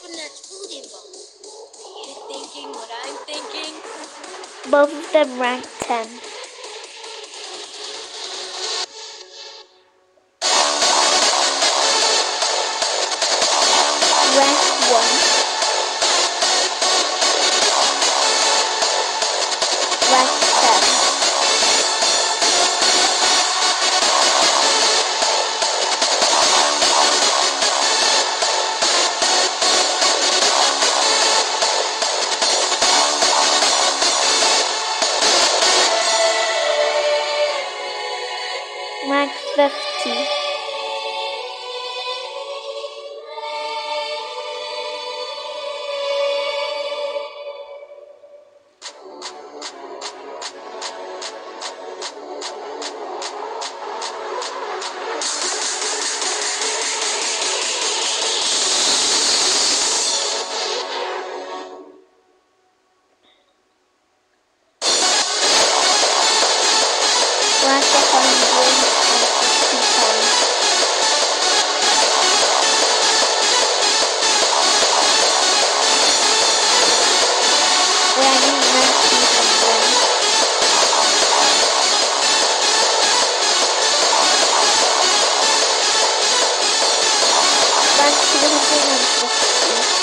one that's fully involved. Are you thinking what I'm thinking? Both of them rank 10. Rank 1. Rank 10. Rank 50. Rank 150. Ranking rank 250.